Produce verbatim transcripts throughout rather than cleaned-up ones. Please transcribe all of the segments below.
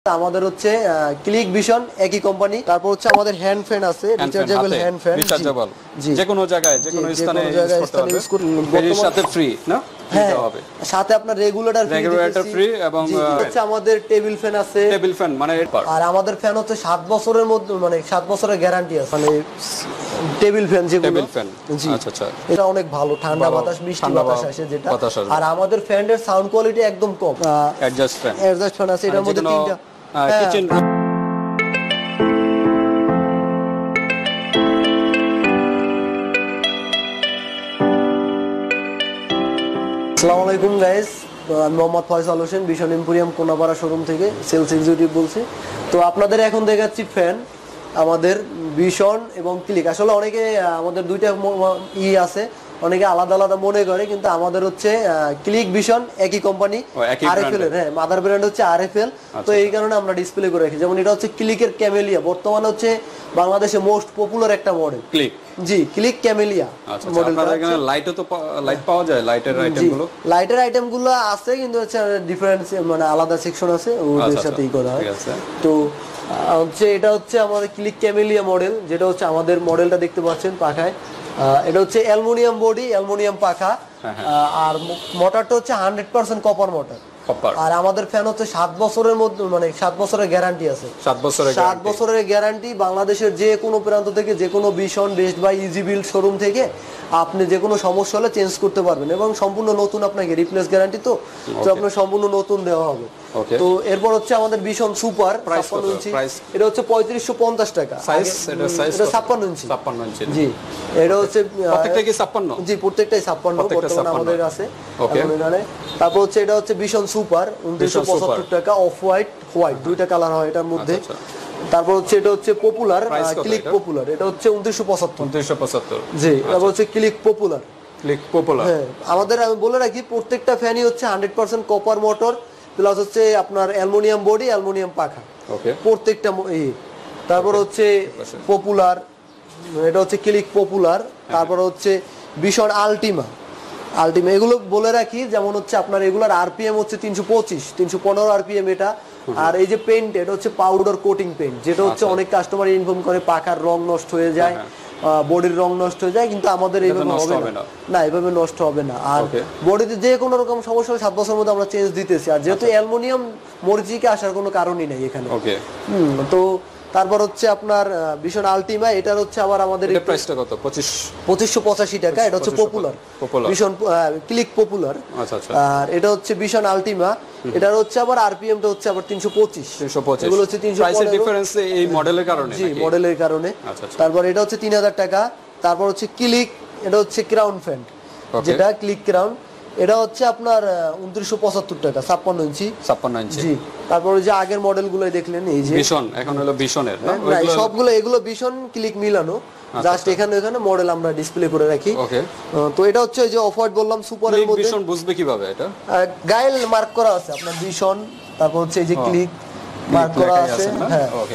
আমাদের হচ্ছে Click Vision একই কোম্পানি। তারপর হচ্ছে আমাদের হ্যান্ড ফ্যান আছে, রিচার্জেবল হ্যান্ড ফ্যান, রিচার্জেবল যে কোনো জায়গায় যে কোনো স্থানে ইউজ করতে পারবে। এর সাথে ফ্রি না? হ্যাঁ, সাথে আপনার রেগুলেটর ফ্রি, রেগুলেটর ফ্রি এবং হচ্ছে আমাদের টেবিল ফ্যান আছে। টেবিল ফ্যান মানে আর আমাদের ফ্যান হচ্ছে সাত বছরের মধ্যে, মানে সাত বছরের গ্যারান্টি আছে। মানে টেবিল ফ্যান যেগুলো, টেবিল ফ্যান, আচ্ছা আচ্ছা, এটা অনেক ভালো, ঠান্ডা বাতাস, মিষ্টি বাতাস আসে যেটা। আর আমাদের ফ্যানের সাউন্ড কোয়ালিটি একদম কম। অ্যাডজাস্ট ফ্যান, অ্যাডজাস্ট ফ্যান আছে, এটার মধ্যে তিনটা কিচেন। আসসালামু আলাইকুম গাইস, আমি Mohammad Faisal Hossain, Vision Emporium Konapara showroom থেকে সেলস এক্সিকিউটিভ বলছি। তো আপনাদের এখন দেখাচ্ছি ফ্যান আমাদের ভিশন এবং ক্লিক। আসলে অনেকে আমাদের দুইটা ই আছে, অনেকে আলাদা আলাদা মনে করে, কিন্তু আমাদের হচ্ছে ক্লিক ভিশন একই কোম্পানি, আরএফএল এর। হ্যাঁ, মাদার ব্র্যান্ড হচ্ছে আরএফএল। তো এই কারণে আমরা ডিসপ্লে করে রাখি। যেমন এটা হচ্ছে ক্লিকের ক্যামেলিয়া, বর্তমানে হচ্ছে বাংলাদেশে মোস্ট পপুলার একটা মডেল ক্লিক। জি, ক্লিক ক্যামেলিয়া মডেলটা। আপনাদের এখানে লাইটও তো লাইট পাওয়া যায়, লাইটের আইটেমগুলো? লাইটের আইটেমগুলো আছে, কিন্তু হচ্ছে ডিফারেন্স, মানে আলাদা সেকশন আছে, ওদের সাথেই করা হয়। তো হচ্ছে এটা হচ্ছে আমাদের ক্লিক ক্যামেলিয়া মডেল, যেটা হচ্ছে আমাদের মডেলটা দেখতে পাচ্ছেন পাখায়। এটা হচ্ছে অ্যালুমিনিয়াম বডি, অ্যালুমিনিয়াম পাখা। আর মোটরটা হচ্ছে হান্ড্রেড পার্সেন্ট কপার মোটর। আর আমাদের ফ্যান হচ্ছে সাত বছরের মধ্যে, মানে সাত বছরের গ্যারান্টি আছে। সাত বছরের সাত বছরের গ্যারান্টি। বাংলাদেশের যে কোনো প্রান্ত থেকে, যে কোনো Vision, Best Buy, Easy Build showroom থেকে আপনি যে কোনো সমস্যা হলে চেঞ্জ করতে পারবেন, এবং সম্পূর্ণ নতুন আপনাকে রিপ্লেস গ্যারান্টি। তো তো আপনার সম্পূর্ণ নতুন দেওয়া হবে। তো এরপর হচ্ছে আমাদের ভিশন সুপার ছাপ্পান্ন ইঞ্চি, এটা হচ্ছে পঁয়ত্রিশশো পঞ্চাশ টাকা। এটা ছাপ্পান্ন ইঞ্চি। জি, এটা হচ্ছে প্রত্যেকটা কি ছাপ্পান্ন? জি, প্রত্যেকটাই ছাপ্পান্ন বর্তমানে আমাদের আছে। তারপর হচ্ছে এটা হচ্ছে ভিশন সুপার উনত্রিশশো পঁচাত্তর টাকা, অফ হোয়াইট, হোয়াইট দুইটা কালার হয় এটার মধ্যে। তারপর হচ্ছে এটা হচ্ছে পপুলার, ক্লিক পপুলার, এটা হচ্ছে উনত্রিশশো পঁচাত্তর। উনত্রিশশো পঁচাত্তর জি। তারপর হচ্ছে ক্লিক পপুলার, ক্লিক পপুলার। হ্যাঁ, আমাদের আমি বলে রাখি প্রত্যেকটা ফ্যানই হচ্ছে hundred percent copper motor, plus হচ্ছে আপনার অ্যালুমিনিয়াম বডি, অ্যালুমিনিয়াম পাখা প্রত্যেকটা। তারপর হচ্ছে পপুলার, এটা হচ্ছে ক্লিক পপুলার। তারপর হচ্ছে ভিশন আলটিমা, আলটিমা। এগুলো বলে রাখি, যেমন হচ্ছে আপনার এগুলোর আরপিএম হচ্ছে তিনশো পঁচিশ, তিনশো পনেরো আরপিএম এটা। আর এই যে পেইন্ট, এটা হচ্ছে পাউডার কোটিং পেইন্ট, যেটা হচ্ছে অনেক কাস্টমার ইনফর্ম করে পাখার রং নষ্ট হয়ে যায়, বডির রং নষ্ট হয়ে যায়, কিন্তু আমাদের এইভাবে হবে না। না, এইভাবে নষ্ট হবে না। আর বডিতে যে কোনো রকম সমস্যা সাত বছরের মধ্যে আমরা চেঞ্জ দিতেছি। আর যেহেতু অ্যালুমিনিয়াম মরিচিকে আসার কোনো কারণই নাই এখানে। হুম, তো তারপর হচ্ছে আপনার ভিশন আলটিমা, এটার হচ্ছে আবার আমাদের প্রাইসটা কত? পঁচিশশো পঁচাশি টাকা। এটা হচ্ছে পপুলার, ভিশন ক্লিক পপুলার। আর এটা হচ্ছে ভিশন আলটিমা, এটার হচ্ছে আবার আরপিএমটা হচ্ছে আবার তিনশো পঁচিশ। এগুলো হচ্ছে তিনশো ডিফারেন্স এই মডেলের কারণে। জি, মডেলের কারণে। তারপর এটা হচ্ছে তিন হাজার টাকা। তারপর হচ্ছে ক্লিক, এটা হচ্ছে ক্রাউন ফ্যান, যেটা ক্লিক ক্রাউন, এটা হচ্ছে আপনার উনত্রিশশো পঁচাত্তর টাকা, ছাপ্পান্ন ইঞ্চি। ছাপ্পান্ন ইঞ্চি জি। তারপর যে আগের মডেল গুলো দেখলেন, এই যে ভিশন, এখন হলো ভিশনের না, সবগুলো এগুলো ভিশন ক্লিক মিলানো, জাস্ট এখানে এখানে মডেল আমরা ডিসপ্লে করে রাখি। তো এটা হচ্ছে যে অফ হোয়াইট বললাম, সুপারের মধ্যে। ভিশন বুঝবে কিভাবে? এটা গাইল মার্ক করা আছে আপনার ভিশন, তারপর হচ্ছে এই যে ক্লিক মার্ক করা আছে। হ্যাঁ, ওকে।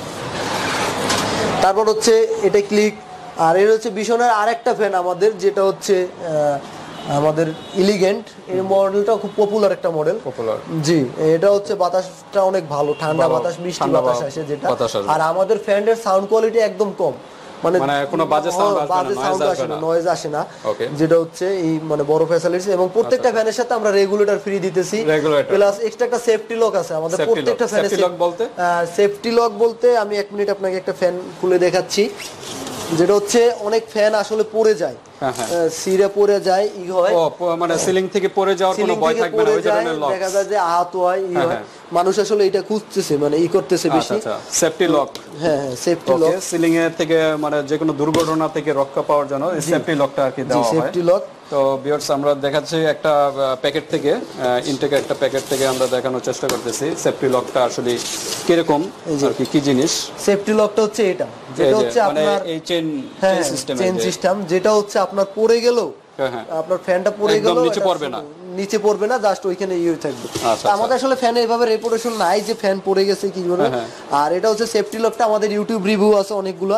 তারপর হচ্ছে এটা ক্লিক। আর এর হচ্ছে ভিশনের আরেকটা ফ্যান আমাদের, যেটা হচ্ছে আমাদের এলিগেন্ট। এই মডেলটা খুব পপুলার একটা মডেল। পপুলার জি। এটা হচ্ছে বাতাসটা অনেক ভালো, ঠান্ডা বাতাস, মিষ্টি বাতাস আসে যেটা। আর আমাদের ফ্যানের সাউন্ড কোয়ালিটি একদম কম, মানে কোনো বাজে সাউন্ড আসে না, নয়েজ আসে না, যেটা হচ্ছে এই মানে বড় ফ্যাসিলিটি। এবং প্রত্যেকটা ফ্যানের সাথে আমরা রেগুলেটর ফ্রি দিতেছি, প্লাস এক্সট্রা একটা সেফটি লক আছে আমাদের প্রত্যেকটা ফ্যানে। সেফটি লক বলতে সেফটি লক বলতে আমি এক মিনিট আপনাকে একটা ফ্যান খুলে দেখাচ্ছি, যেটা হচ্ছে অনেক ফ্যান আসলে পড়ে যায়, সিরে পড়ে যায়, ই হয়, মানে সিলিং থেকে পড়ে যাওয়ার কোনো ভয় থাকবে না, ওই ধরনের লক দেখা যায় যে আহত হয়, ই হয়। মানুষ আসলে এটা খুঁজতেছে, মানে ই করতেছে বেশি। আচ্ছা, সেফটি লক। হ্যাঁ, সেফটি লক, সিলিং এর থেকে মানে যে কোনো দুর্ঘটনা থেকে রক্ষা পাওয়ার জন্য এই সেফটি লকটা আর কি দেওয়া হয়। Safety lock. তো ভিউয়ার্স, আমরা দেখাচ্ছি একটা প্যাকেট থেকে, ইনটেক একটা প্যাকেট থেকে আমরা দেখানোর চেষ্টা করতেছি সেফটি লকটা আসলে কি রকম, আর কি কি জিনিস। সেফটি লকটা হচ্ছে এটা, যেটা হচ্ছে আপনার এই চেইন সিস্টেম, চেইন সিস্টেম, যেটা হচ্ছে আপনার পড়ে গেল, আপনার ফ্যানটা পড়ে গেল, নিচে পড়বে না, নিচে পড়বে না, জাস্ট ওইখানে ইয়ে থাকবে। আমাদের আসলে ফ্যানে এইভাবে রেপুটেশন নাই যে ফ্যান পড়ে গেছে কি বলবো। আর এটা হচ্ছে সেফটি লকটা, আমাদের ইউটিউব রিভিউ আছে অনেকগুলো,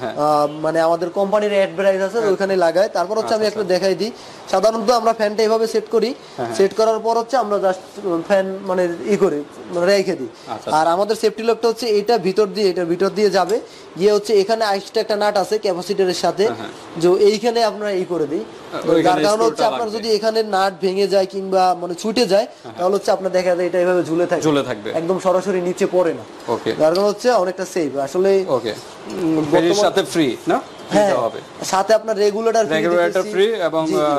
মানে আমাদের কোম্পানির অ্যাডভার্টাইজ আছে ওখানে লাগায়। তারপর হচ্ছে আমি একটা দেখাই দিই, সাধারণত আমরা ফ্যানটা এইভাবে সেট করি, সেট করার পর হচ্ছে আমরা জাস্ট ফ্যান মানে ই করি মানে রেখে দিই। আর আমাদের সেফটি লকটা হচ্ছে এটা ভিতর দিয়ে, এটা ভিতর দিয়ে যাবে গিয়ে হচ্ছে এখানে আইসটা একটা নাট আছে ক্যাপাসিটরের সাথে, যে এইখানে আপনারা ই করে দিই। যার কারণে হচ্ছে আপনার যদি এখানে নাট ভেঙে যায় কিংবা মানে ছুটে যায় তাহলে হচ্ছে আপনার দেখা যায় এটা এইভাবে ঝুলে থাকে, ঝুলে থাকবে, একদম সরাসরি নিচে পড়ে না। ওকে, যার কারণে হচ্ছে অনেকটা সেফ আসলে। ওকে, এর সাথে ফ্রি না, হবে সাথে আপনার রেগুলেটর রেগুলেটর ফ্রি এবং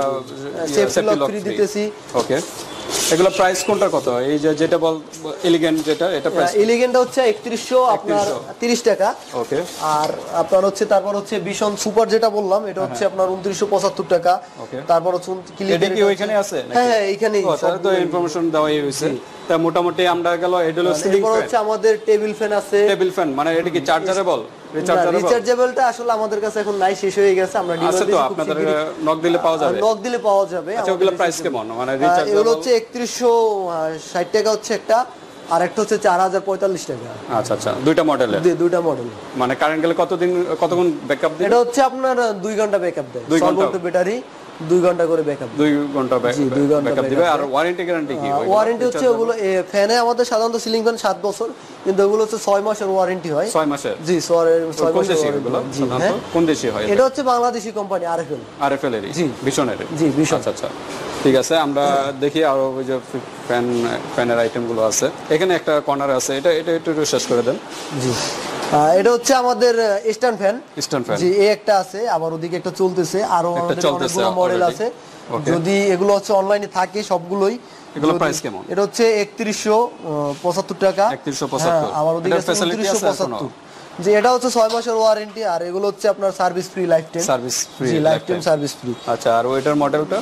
সেফটি লক ফ্রি দিতেছি। ওকে, এগুলো প্রাইস কোনটা কত? এই যে যেটা বল এলিগেন্ট, যেটা এটা প্রাইস এলিগেন্টটা হচ্ছে একত্রিশশো আপনার তিরিশ টাকা। ওকে, আর আপনার হচ্ছে তারপর হচ্ছে ভিশন সুপার যেটা বললাম এটা হচ্ছে আপনার উনত্রিশশো পঁচাত্তর টাকা। তারপর হচ্ছে এটা কি ওইখানে আছে? হ্যাঁ হ্যাঁ এইখানেই তো ইনফরমেশন দেওয়াই হয়েছে। তা মোটামুটি আমরা গেল এটা হলো সিলিং ফ্যান, হচ্ছে আমাদের টেবিল ফ্যান আছে। টেবিল ফ্যান মানে এটা কি চার্জারেবল? রিচার্জেবলটা আসলে আমাদের কাছে এখন নাই, শেষ হয়ে গেছে। আমরা ডিমান্ড দিছি, আপনাদের নক দিলে পাওয়া যাবে, নক দিলে পাওয়া যাবে। আচ্ছা, ওগুলো প্রাইস কেমন? মানে রিচার্জেবল এগুলো হচ্ছে একত্রিশশো ষাট টাকা হচ্ছে একটা, আর একটা হচ্ছে চার হাজার পঁয়তাল্লিশ টাকা। আচ্ছা আচ্ছা, দুইটা মডেলের, দুইটা মডেল। মানে কারেন্ট গেলে কতদিন কতক্ষণ ব্যাকআপ দেয়? এটা হচ্ছে আপনার দুই ঘন্টা ব্যাকআপ দেয়, সর্বোচ্চ ব্যাটারি দুই ঘন্টা করে ব্যাকআপ, দুই ঘন্টা ব্যাকআপ দিবে। আর ওয়ারেন্টি গ্যারান্টি কি? ওয়ারেন্টি হচ্ছে ওগুলো ফ্যানে আমাদের সাধারণত সিলিং ফ্যান সাত বছর, কিন্তু ওগুলো হচ্ছে ছয় মাসের ওয়ারেন্টি হয়। ছয় মাসের? জি, ছয় মাসের ওয়ারেন্টি। কোন দেশি হয় এটা? হচ্ছে বাংলাদেশি কোম্পানি আরএফএল। আরএফএল এর? জি, ভিশনের। জি, ভিশন। আচ্ছা আচ্ছা, ঠিক আছে। আমরা দেখি আরো ওই যে ফ্যান ফ্যানের আইটেমগুলো আছে এখানে, একটা কর্নার আছে, এটা এটা একটু শেষ করে দেন। জি, এটা হচ্ছে আমাদের স্ট্যান্ড ফ্যান। স্ট্যান্ড ফ্যান, জি, এই একটা আছে, আবার ওদিকে একটা চলতেছে, আরো অনেকগুলো মডেল আছে। যদি এগুলো হচ্ছে অনলাইনে থাকে সবগুলোই। এগুলো প্রাইস কেমন? এটা হচ্ছে একত্রিশশো পঁচাত্তর টাকা। একত্রিশশো পঁচাত্তর। আমার ওদিকে আছে উনত্রিশশো পঁচাত্তর। যে এটা হচ্ছে ছয় মাসের ওয়ারেন্টি, আর এগুলো হচ্ছে আপনার service free, life time service free, life time service free. আচ্ছা, আর ওইটার মডেলটা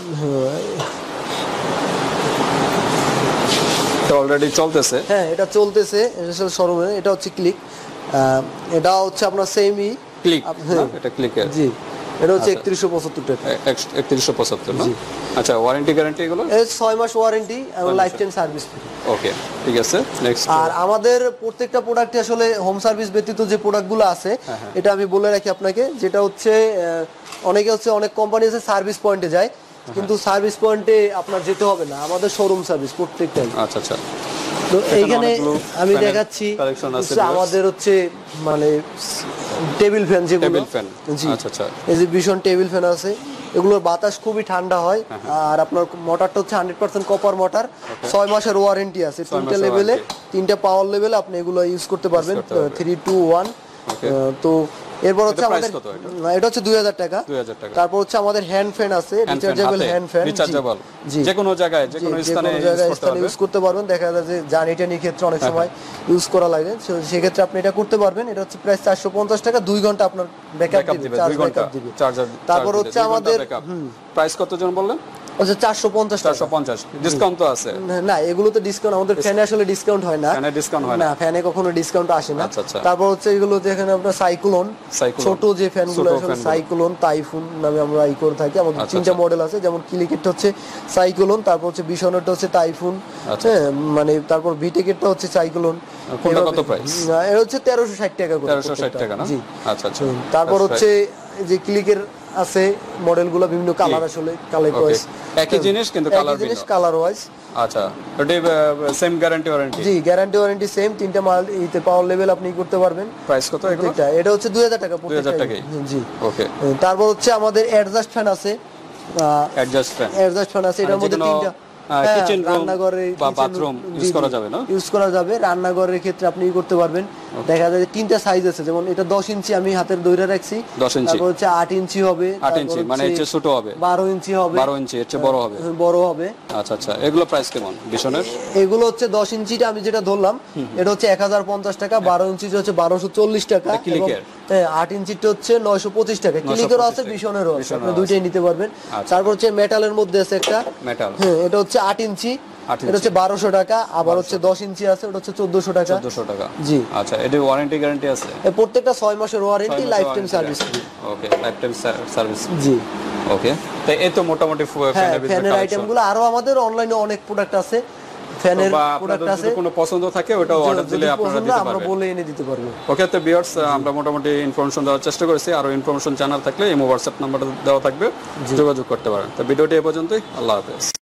এটা অলরেডি চলতেছে? হ্যাঁ, এটা চলতেছে শোরুমে। এটা হচ্ছে ক্লিক, এটা হচ্ছে আপনার সেমি ক্লিক, এটা ক্লিকের। জি, এটা হচ্ছে একত্রিশশো পঁচাত্তর টাকা। একত্রিশশো পঁচাত্তর না? আচ্ছা, ওয়ারেন্টি গ্যারান্টি এগুলো? এই ছয় মাস ওয়ারেন্টি এবং life time service free. Okay, ঠিক আছে। নেক্সট, আর আমাদের প্রত্যেকটা প্রোডাক্টে আসলে হোম সার্ভিস ব্যতীত যে প্রোডাক্টগুলো আছে এটা আমি বলে রাখি আপনাকে, যেটা হচ্ছে অনেকে হচ্ছে অনেক কোম্পানি আছে সার্ভিস পয়েন্টে যায়, কিন্তু সার্ভিস পয়েন্টে আপনার যেতে হবে না, আমাদের শোরুম সার্ভিস প্রত্যেকটাই। আচ্ছা আচ্ছা, তো এইখানে আমি দেখাচ্ছি আমাদের হচ্ছে মানে টেবিল ফ্যান, যেগুলো টেবিল ফ্যান। আচ্ছা আচ্ছা, এই যে ভীষণ টেবিল ফ্যান আছে, এগুলোর বাতাস খুবই ঠান্ডা হয়। আর আপনার মোটরটা হচ্ছে হান্ড্রেড পার্সেন্ট কপার মোটর, ছয় মাসের ওয়ারেন্টি আছে। তিনটা লেভেলে, তিনটা পাওয়ার লেভেলে আপনি এগুলো ইউজ করতে পারবেন, থ্রি টু ওয়ান। তো এরপর হচ্ছে আমাদের এটা হচ্ছে দুই হাজার টাকা। তারপর হচ্ছে আমাদের হ্যান্ড ফ্যান আছে, রিচার্জেবল হ্যান্ড ফ্যান, রিচার্জেবল, যে কোনো জায়গায় যে কোনো স্থানে ইউজ করতে পারবেন। দেখা যায় যে জার্নি টানির ক্ষেত্রে অনেক সময় ইউজ করা লাগে, সেক্ষেত্রে আপনি এটা করতে পারবেন। এটা হচ্ছে প্রাইস চারশো পঞ্চাশ টাকা, দুই ঘন্টা আপনার ব্যাকআপ দিবে, চার্জ ব্যাকআপ দিবে। তারপর হচ্ছে আমাদের প্রাইস কত জন বললেন? আচ্ছা, চারশো পঞ্চাশ টাকা। চারশো পঞ্চাশ ডিসকাউন্ট তো আছে? না, এগুলোতে ডিসকাউন্ট আমাদের ফ্যানে আসলে ডিসকাউন্ট হয় না। ফ্যানে ডিসকাউন্ট হয় না, ফ্যানে কখনো ডিসকাউন্ট আসে না। আচ্ছা আচ্ছা। তারপর হচ্ছে এগুলো যেখানে আপনার সাইক্লোন, ছোট যে ফ্যানগুলো আসলে সাইক্লোন, টাইফুন নামে আমরা ই করে থাকি। আমাদের তিনটা মডেল আছে, যেমন ক্লিকেটটা হচ্ছে সাইক্লোন, তারপর হচ্ছে ভিশনেরটা হচ্ছে টাইফুন, হ্যাঁ মানে তারপর ভিটেকেটটা হচ্ছে সাইক্লোন। কোনটা কত প্রাইস? এটা হচ্ছে তেরোশো ষাট টাকা করে। তেরোশো ষাট টাকা না? জি, আচ্ছা আচ্ছা। তারপর হচ্ছে যে ক্লিকের আছে মডেলগুলো, বিভিন্ন কালার, আসলে কালার ওয়াইজ একই জিনিস কিন্তু কালার জিনিস কালার ওয়াইজ। আচ্ছা, এটা সেম গ্যারান্টি ওয়ারেন্টি? জি, গ্যারান্টি ওয়ারেন্টি সেম। তিনটা মাল ইতে পাওয়ার লেভেল আপনি করতে পারবেন। প্রাইস কত এগুলো? এটা হচ্ছে দুই হাজার টাকা। দুই হাজার টাকা। জি, ওকে। তারপর হচ্ছে আমাদের অ্যাডজাস্ট ফ্যান আছে, অ্যাডজাস্ট ফ্যান অ্যাডজাস্ট ফ্যান আছে। এটার মধ্যে তিনটা কিচেন রুম বা বাথরুম ইউজ করা যাবে না? ইউজ করা যাবে। রান্নাঘরের ক্ষেত্রে আপনি করতে পারবেন। দেখা যায় তিনটা সাইজ আছে, যেমন এটা দশ ইঞ্চি আমি হাতের দইরা রাখছি, দশ ইঞ্চি। তারপর হচ্ছে আট ইঞ্চি হবে, আট ইঞ্চি মানে এর চেয়ে ছোট হবে, বারো ইঞ্চি হবে, বারো ইঞ্চি এর চেয়ে বড় হবে, বড় হবে। আচ্ছা আচ্ছা, এগুলো প্রাইস কেমন ভিশনের? এগুলো হচ্ছে দশ ইঞ্চিটা আমি যেটা ধরলাম এটা হচ্ছে এক হাজার পঞ্চাশ টাকা, বারো ইঞ্চি হচ্ছে বারোশো চল্লিশ টাকা, ক্লিকের হ্যাঁ আট ইঞ্চিটা হচ্ছে নয়শো পঁচিশ টাকা, ক্লিকেরও আছে বিশনেরও আছে, আপনি দুইটাই নিতে পারবেন। তারপর হচ্ছে মেটালের মধ্যে আছে একটা মেটাল, হ্যাঁ এটা হচ্ছে আট ইঞ্চি, এটা হচ্ছে বারোশো টাকা, আবার হচ্ছে দশ ইঞ্চি আছে ওটা হচ্ছে চোদ্দশো টাকা। চোদ্দশো টাকা, জি। আচ্ছা এর ওয়ারেন্টি গ্যারান্টি আছে? প্রত্যেকটা ছয় মাসের warranty, life time service free. Okay, life time service, জি। ওকে, তো এই তো মোটামুটি হ্যাঁ ফ্যানের আইটেমগুলো আরো আমাদের অনলাইনে অনেক প্রোডাক্ট আছে, ফ্যানের প্রোডাক্ট আছে, কোনো পছন্দ থাকে ওটা অর্ডার দিলে আপনারা দিতে পারবেন, আমরা বলে এনে দিতে পারবো। ওকে, তো ভিউয়ার্স আমরা মোটামুটি ইনফরমেশন দেওয়ার চেষ্টা করেছি, আর ইনফরমেশন জানার থাকলে এই হোয়াটসঅ্যাপ নাম্বারটা দেওয়া থাকবে, যোগাযোগ করতে পারেন। তো ভিডিওটি এ পর্যন্তই, আল্লাহ হাফেজ।